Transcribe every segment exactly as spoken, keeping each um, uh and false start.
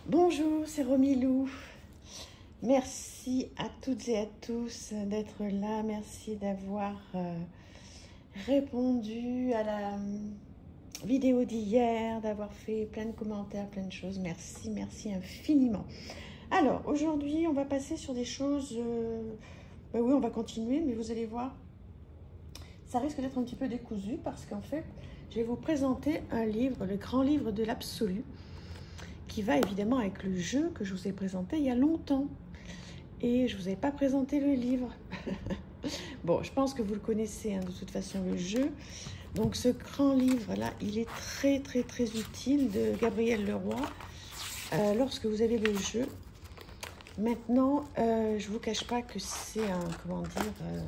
Bonjour, c'est Romilou. Merci à toutes et à tous d'être là. Merci d'avoir euh, répondu à la euh, vidéo d'hier, d'avoir fait plein de commentaires, plein de choses. Merci, merci infiniment. Alors, aujourd'hui, on va passer sur des choses... Euh, ben oui, on va continuer, mais vous allez voir, ça risque d'être un petit peu décousu parce qu'en fait, je vais vous présenter un livre, le grand livre de l'absolu, qui va évidemment avec le jeu que je vous ai présenté il y a longtemps. Et je ne vous avais pas présenté le livre. Bon, je pense que vous le connaissez, hein, de toute façon, le jeu. Donc, ce grand livre-là, il est très, très, très utile, de Gabriel Leroy, euh, lorsque vous avez le jeu. Maintenant, euh, je ne vous cache pas que c'est un, comment dire, euh,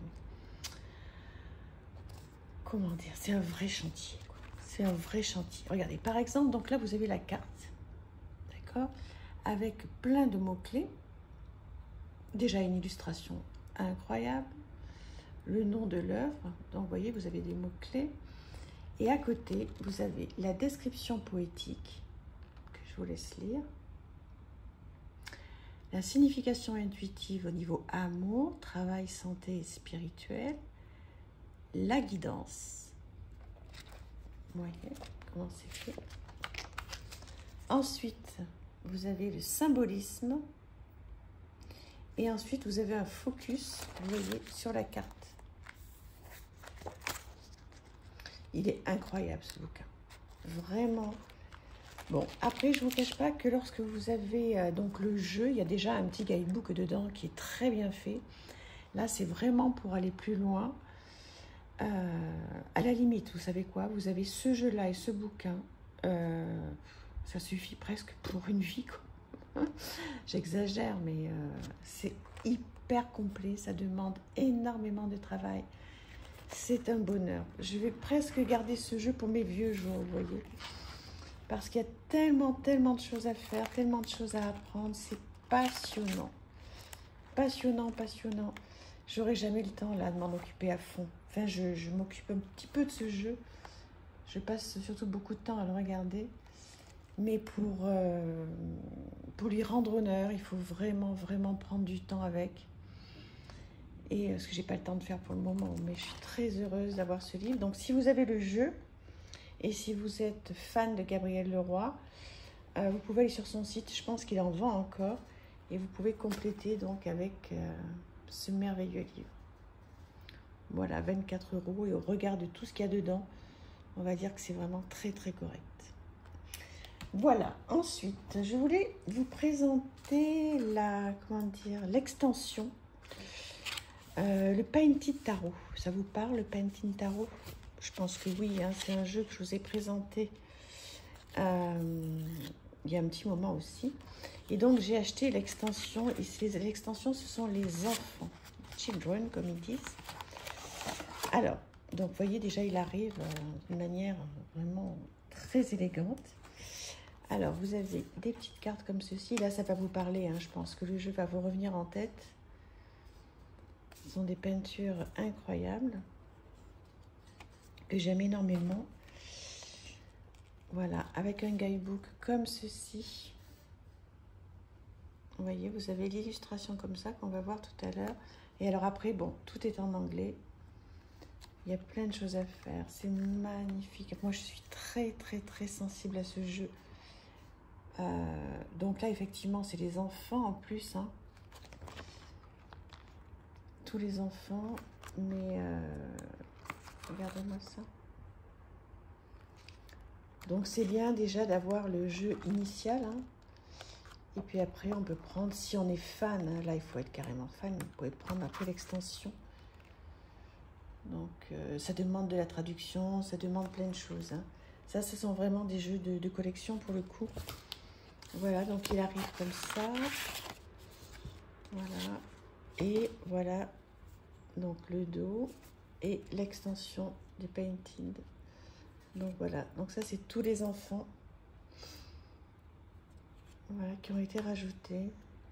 comment dire, c'est un vrai chantier. C'est un vrai chantier. Regardez, par exemple, donc là, vous avez la carte, d'accord, avec plein de mots-clés. Déjà une illustration incroyable, le nom de l'œuvre, donc vous voyez, vous avez des mots-clés. Et à côté, vous avez la description poétique, que je vous laisse lire. La signification intuitive au niveau amour, travail, santé et spirituel. La guidance. Vous voyez comment c'est fait. Ensuite, vous avez le symbolisme. Et ensuite, vous avez un focus, vous voyez, sur la carte. Il est incroyable, ce bouquin. Vraiment. Bon, après, je ne vous cache pas que lorsque vous avez euh, donc le jeu, il y a déjà un petit guidebook dedans qui est très bien fait. Là, c'est vraiment pour aller plus loin. Euh, à la limite, vous savez quoi? Vous avez ce jeu-là et ce bouquin. Euh, ça suffit presque pour une vie, quoi. J'exagère, mais euh, c'est hyper complet, ça demande énormément de travail. C'est un bonheur. Je vais presque garder ce jeu pour mes vieux jours, vous voyez. Parce qu'il y a tellement, tellement de choses à faire, tellement de choses à apprendre. C'est passionnant. Passionnant, passionnant. J'aurai jamais le temps, là, de m'en occuper à fond. Enfin, je, je m'occupe un petit peu de ce jeu. Je passe surtout beaucoup de temps à le regarder. Mais pour, euh, pour lui rendre honneur, il faut vraiment, vraiment prendre du temps avec. Et euh, ce que j'ai pas le temps de faire pour le moment, mais je suis très heureuse d'avoir ce livre. Donc, si vous avez le jeu, et si vous êtes fan de Gabriel Leroy, euh, vous pouvez aller sur son site, je pense qu'il en vend encore, et vous pouvez compléter donc avec euh, ce merveilleux livre. Voilà, vingt-quatre euros, et au regard de tout ce qu'il y a dedans, on va dire que c'est vraiment très, très correct. Voilà, ensuite, je voulais vous présenter la, comment dire, l'extension, euh, le Painted Tarot. Ça vous parle, le Painted Tarot? Je pense que oui, hein, c'est un jeu que je vous ai présenté euh, il y a un petit moment aussi. Et donc, j'ai acheté l'extension, et l'extension, ce sont les enfants, children, comme ils disent. Alors, donc, vous voyez, déjà, il arrive euh, d'une manière vraiment très élégante. Alors, vous avez des petites cartes comme ceci. Là, ça va vous parler, hein. Je pense que le jeu va vous revenir en tête. Ce sont des peintures incroyables que j'aime énormément. Voilà, avec un guidebook comme ceci. Vous voyez, vous avez l'illustration comme ça qu'on va voir tout à l'heure. Et alors après, bon, tout est en anglais. Il y a plein de choses à faire. C'est magnifique. Moi, je suis très, très, très sensible à ce jeu. Euh, donc là, effectivement, c'est les enfants en plus, hein. Tous les enfants, mais euh, regardez-moi ça. Donc c'est bien déjà d'avoir le jeu initial, hein. Et puis après, on peut prendre, si on est fan, hein, là, il faut être carrément fan, vous pouvez prendre après l'extension. Donc euh, ça demande de la traduction, ça demande plein de choses, hein. Ça, ce sont vraiment des jeux de, de collection pour le coup. Voilà, donc il arrive comme ça. Voilà. Et voilà, donc le dos et l'extension des Painted. Donc voilà, donc ça c'est tous les enfants, voilà, qui ont été rajoutés.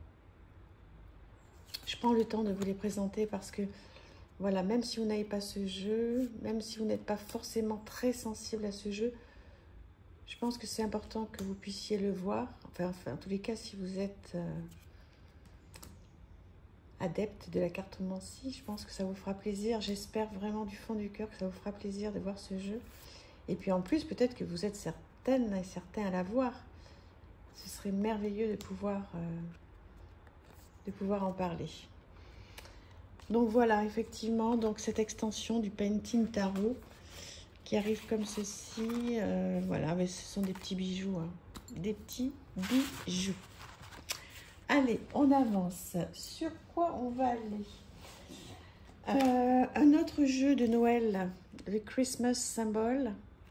Je prends le temps de vous les présenter parce que, voilà, même si vous n'avez pas ce jeu, même si vous n'êtes pas forcément très sensible à ce jeu, Je pense que c'est important que vous puissiez le voir. Enfin, enfin, en tous les cas, si vous êtes euh, adepte de la cartomancie, je pense que ça vous fera plaisir. J'espère vraiment du fond du cœur que ça vous fera plaisir de voir ce jeu. Et puis en plus, peut-être que vous êtes certaines et certains à la voir. Ce serait merveilleux de pouvoir, euh, de pouvoir en parler. Donc voilà, effectivement, donc cette extension du Painting Tarot qui arrive comme ceci. Euh, voilà, mais ce sont des petits bijoux. Hein. Des petits bijoux. Allez, on avance. Sur quoi on va aller? euh, Un autre jeu de Noël, le Christmas Symbol.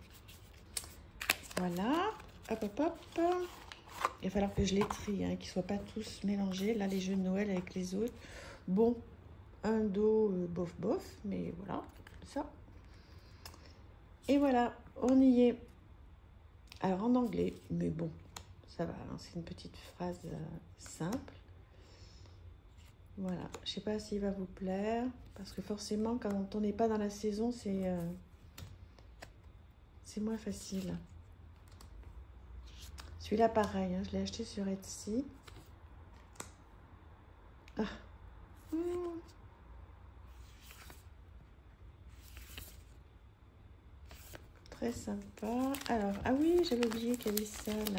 Voilà. Hop, hop, hop. Il va falloir que je les trie, hein, qu'ils ne soient pas tous mélangés. Là, les jeux de Noël avec les autres. Bon, un dos euh, bof bof, mais voilà, ça. Et voilà, on y est. Alors en anglais, mais bon, ça va, hein, c'est une petite phrase euh, simple. Voilà, je sais pas s'il va vous plaire, parce que forcément, quand on n'est pas dans la saison, c'est euh, c'est moins facile. Celui-là, pareil, hein, je l'ai acheté sur Etsy. Ah. Mmh. Très sympa. Alors, ah oui, j'avais oublié qu'il y avait ça, là.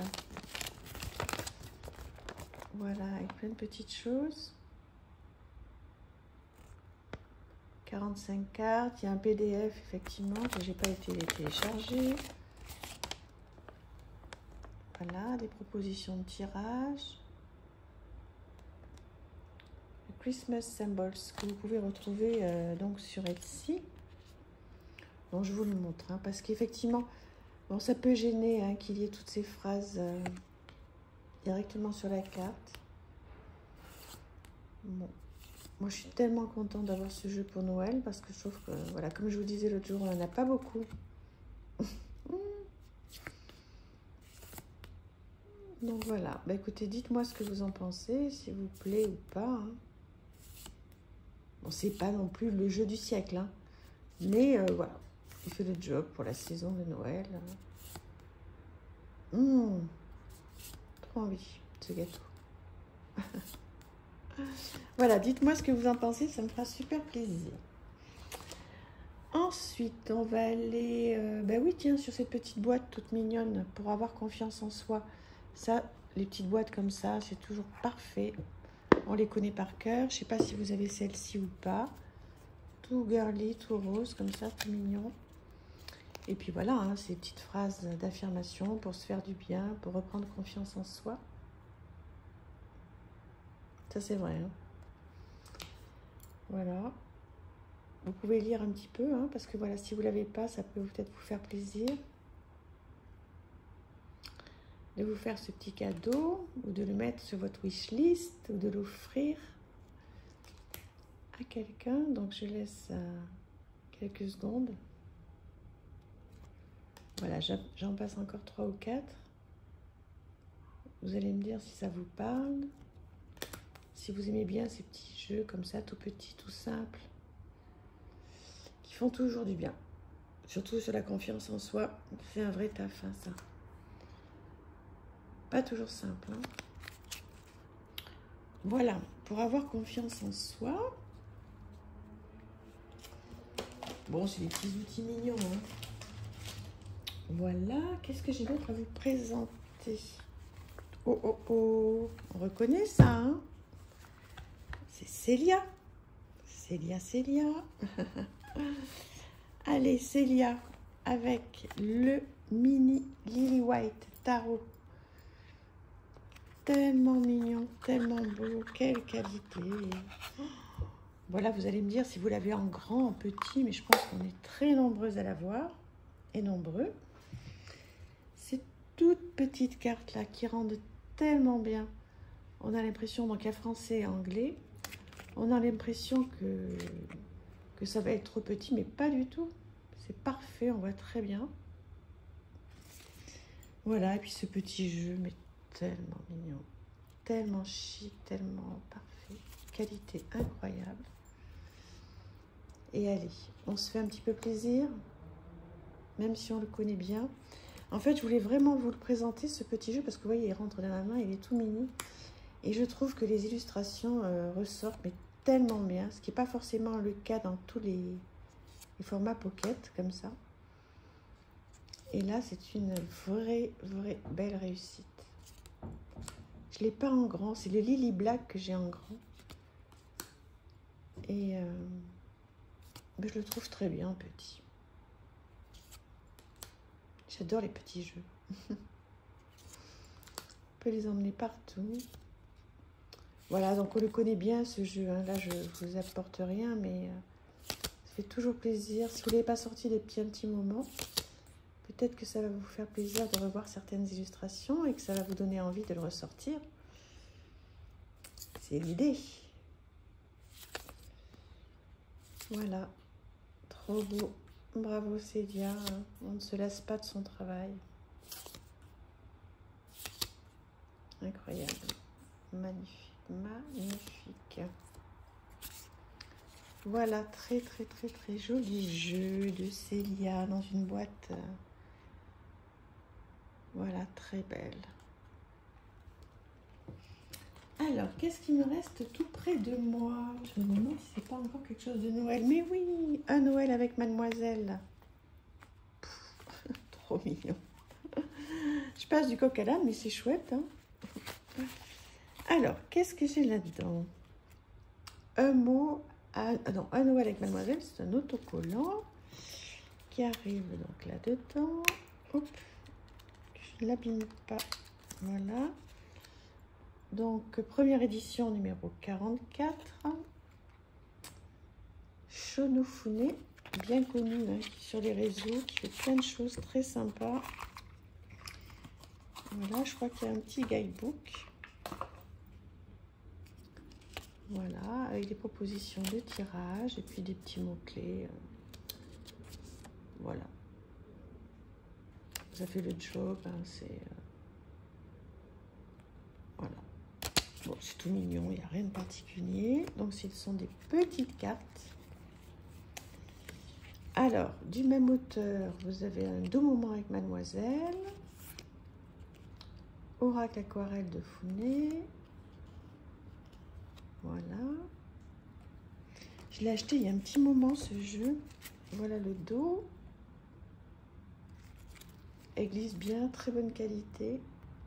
Voilà, avec plein de petites choses. quarante-cinq cartes. Il y a un P D F, effectivement, que j'ai pas été téléchargé. Voilà, des propositions de tirage. Le Christmas Symbols, que vous pouvez retrouver euh, donc sur Etsy. Bon, je vous le montre, hein, parce qu'effectivement, bon, ça peut gêner hein, qu'il y ait toutes ces phrases euh, directement sur la carte. Bon. Moi, je suis tellement contente d'avoir ce jeu pour Noël, parce que je trouve que, voilà, comme je vous disais l'autre jour, on n'en a pas beaucoup. Donc voilà, bah, écoutez, dites-moi ce que vous en pensez, s'il vous plaît ou pas. Hein. Bon, c'est pas non plus le jeu du siècle, hein, mais euh, voilà, il fait le job pour la saison de Noël. Mmh, trop envie de ce gâteau. Voilà, dites-moi ce que vous en pensez, ça me fera super plaisir. Ensuite, on va aller, euh, bah oui, tiens, sur cette petite boîte toute mignonne pour avoir confiance en soi. Ça, les petites boîtes comme ça, c'est toujours parfait. On les connaît par cœur. Je sais pas si vous avez celle-ci ou pas. Tout girly, tout rose, comme ça, tout mignon. Et puis voilà, hein, ces petites phrases d'affirmation pour se faire du bien, pour reprendre confiance en soi. Ça, c'est vrai. Hein. Voilà. Vous pouvez lire un petit peu, hein, parce que voilà, si vous ne l'avez pas, ça peut peut-être vous faire plaisir de vous faire ce petit cadeau, ou de le mettre sur votre wishlist, ou de l'offrir à quelqu'un. Donc, je laisse euh, quelques secondes. Voilà, j'en passe encore trois ou quatre. Vous allez me dire si ça vous parle. Si vous aimez bien ces petits jeux comme ça, tout petits, tout simples, qui font toujours du bien. Surtout sur la confiance en soi. C'est un vrai taf, hein, ça. Pas toujours simple. Hein. Voilà, pour avoir confiance en soi. Bon, c'est des petits outils mignons. Hein. Voilà, qu'est-ce que j'ai d'autre à vous présenter? Oh, oh, oh, on reconnaît ça, hein? C'est Célia. Célia, Célia. Allez, Célia, avec le mini Lily White Tarot. Tellement mignon, tellement beau, quelle qualité. Voilà, vous allez me dire si vous l'avez en grand, en petit, mais je pense qu'on est très nombreuses à l'avoir, et nombreux. Ces toutes petites cartes-là qui rendent tellement bien. On a l'impression, donc il y a français et anglais, on a l'impression que, que ça va être trop petit, mais pas du tout. C'est parfait, on voit très bien. Voilà, et puis ce petit jeu, mais tellement mignon, tellement chic, tellement parfait, qualité incroyable. Et allez, on se fait un petit peu plaisir, même si on le connaît bien. En fait, je voulais vraiment vous le présenter, ce petit jeu, parce que vous voyez, il rentre dans ma main, il est tout mini. Et je trouve que les illustrations euh, ressortent, mais tellement bien, ce qui n'est pas forcément le cas dans tous les, les formats pocket, comme ça. Et là, c'est une vraie, vraie belle réussite. Je ne l'ai pas en grand, c'est le Lily Black que j'ai en grand. Et euh, mais je le trouve très bien en petit. J'adore les petits jeux. On peut les emmener partout. Voilà, donc on le connaît bien ce jeu. Hein. Là, je ne vous apporte rien, mais euh, ça fait toujours plaisir. Si vous ne l'avez pas sorti depuis un petit moment, peut-être que ça va vous faire plaisir de revoir certaines illustrations et que ça va vous donner envie de le ressortir. C'est l'idée. Voilà, trop beau. Bravo Célia, on ne se lasse pas de son travail. Incroyable, magnifique, magnifique. Voilà, très très très très joli jeu de Célia dans une boîte. Voilà, très belle. Alors, qu'est-ce qui me reste tout près de moi? Je me demande si c'est pas encore quelque chose de Noël. Mais oui, un Noël avec Mademoiselle. Pff, trop mignon. Je passe du coq à l'âne, mais c'est chouette. Hein. Alors, qu'est-ce que j'ai là-dedans? Un mot, à... ah non, un Noël avec Mademoiselle, c'est un autocollant qui arrive donc là-dedans. Hop, je ne l'abîme pas. Voilà. Donc, première édition numéro quarante-quatre. Shonofune, bien connu hein, sur les réseaux, qui fait plein de choses très sympas. Voilà, je crois qu'il y a un petit guidebook. Voilà, avec des propositions de tirage et puis des petits mots-clés. Voilà. Ça fait le job, hein, c'est... Euh, voilà. Bon, c'est tout mignon, il n'y a rien de particulier. Donc, ce sont des petites cartes. Alors, du même auteur, vous avez un doux moment avec Mademoiselle. Oracle aquarelle de Founé. Voilà. Je l'ai acheté il y a un petit moment, ce jeu. Voilà le dos. Elle glisse bien, très bonne qualité.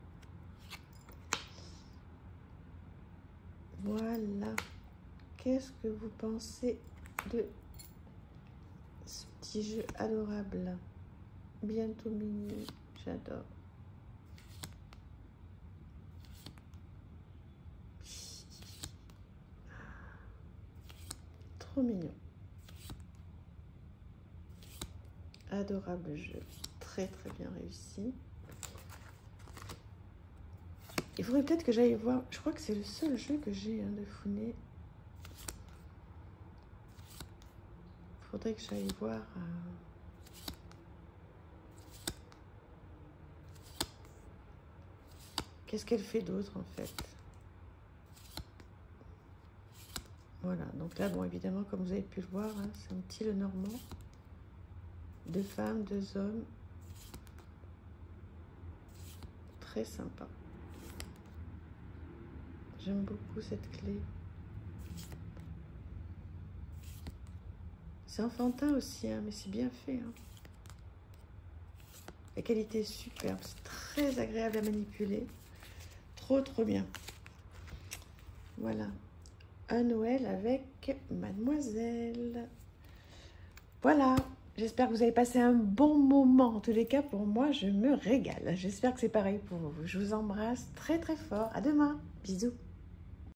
Voilà. Qu'est-ce que vous pensez de ce petit jeu adorable? Bientôt mini, j'adore. Trop mignon. Adorable jeu. Très très bien réussi. Il faudrait peut-être que j'aille voir. Je crois que c'est le seul jeu que j'ai hein, de Founé. Il faudrait que j'aille voir. Euh... Qu'est-ce qu'elle fait d'autre en fait? Voilà, donc là, bon, évidemment, comme vous avez pu le voir, hein, c'est un petit le normand. Deux femmes, deux hommes. Très sympa. J'aime beaucoup cette clé. C'est enfantin aussi, hein, mais c'est bien fait. Hein. La qualité est superbe, c'est très agréable à manipuler. Trop, trop bien. Voilà. Un Noël avec Mademoiselle. Voilà. J'espère que vous avez passé un bon moment. En tous les cas, pour moi, je me régale. J'espère que c'est pareil pour vous. Je vous embrasse très, très fort. À demain. Bisous.